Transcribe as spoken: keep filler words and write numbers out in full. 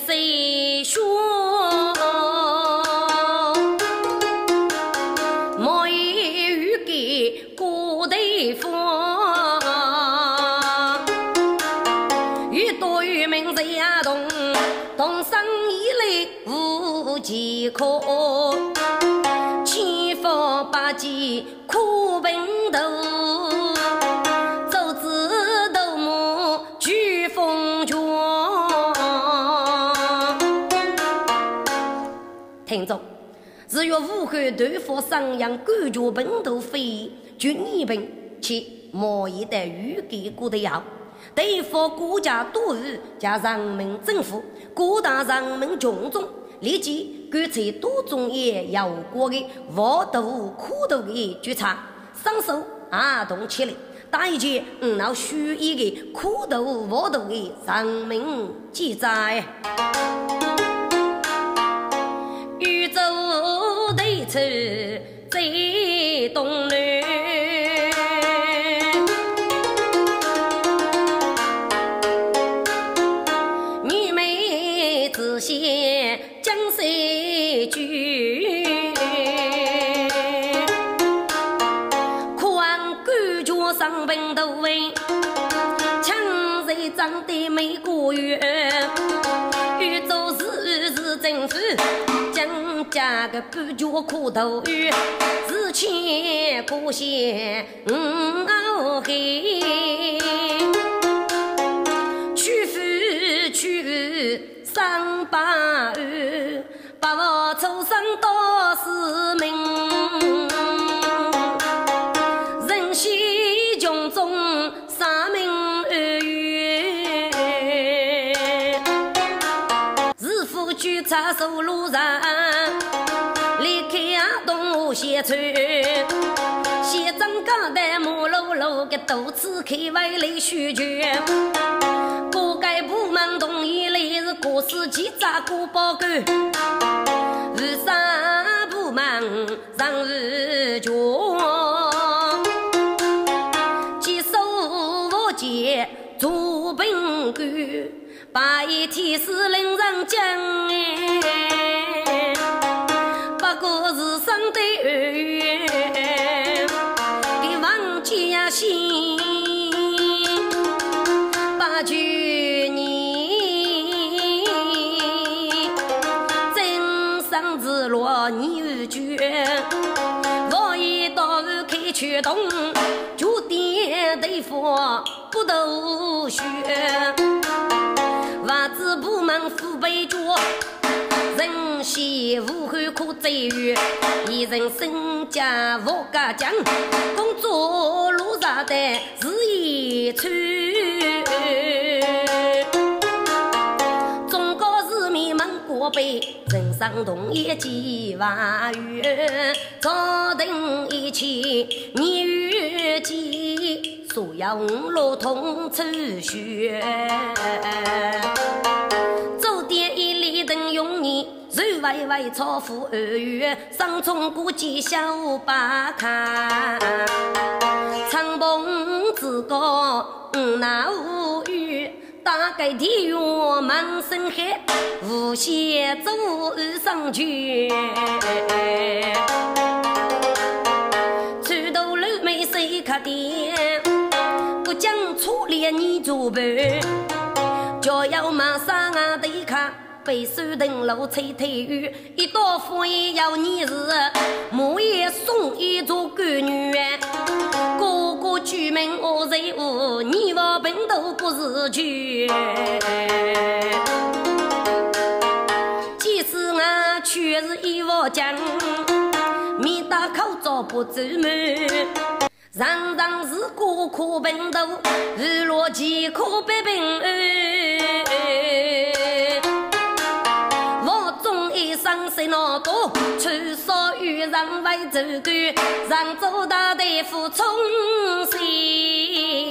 谁说？莫以欲给古代方，欲多于民谁呀动？动身以来无几可，千方百计苦奔头。听众，只有武汉对付上阳感觉本土非军一兵，其莫一的预给过的要对付国家多余加人民政府各大人民群众立即干脆多种也要过的沃土苦头的决策上手啊动起来，打一件嗯闹虚一个苦头沃土的人民记载。宇宙对策在东南，女美子贤江水居，苦安感觉上本都为强人长得美国月，宇宙是是政府将家个不觉苦头鱼，自前过线五熬黑，去夫去三八二，把我走上多是命，人西穷中三命二月，日夫举茶手路上。写出写张家的木楼楼个斗志开外来需求，各界部门同意来是各司其职各报告，为啥部门让日久接受我接做本官，把一天是令人讲哎，不过是上的二月，给忘记呀心，八九年真上之落你无觉，我一到开驱动，就点对方不斗血，袜子部门腹背着。人西武汉可在于一人身家无家将，工作路上的是一处。中国人民们过辈，人上同业几万元，早等一起你预计所要路通出血。走点一里等用你瑞歪歪超富二月，上冲过几小把看，长蹦自高那无语，大概地狱满身黑，无邪走上去，出头路没谁看见，不讲粗劣你做伴，就要马上啊对看。被手灯笼吹推雨，一道火也要你日，木也送一座闺女，个个居民我在屋，你我本都不是去。即使我却是一窝将，没打口罩不走门，常常是个苦本都，日落几可别病上谁那多，出所与人为走干，让周大大夫冲西。